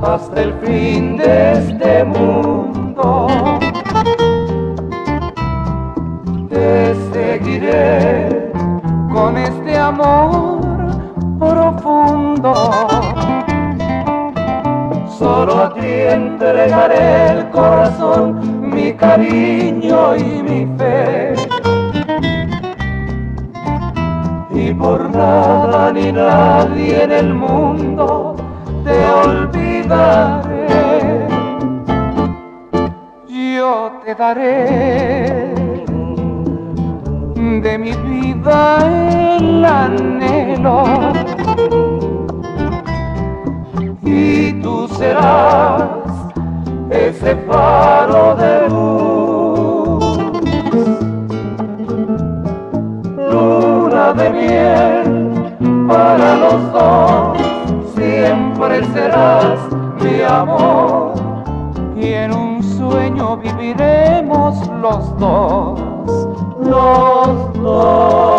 hasta el fin de este mundo. Te seguiré con este amor profundo. Solo a ti entregaré el corazón, mi cariño y mi fe. Y por nada ni nadie en el mundo te olvidaré. Yo te daré de mi vida el anhelo, y tú serás ese faro de luz. Luna de miel para los dos, siempre serás mi amor, y en un sueño viviremos los dos, los dos.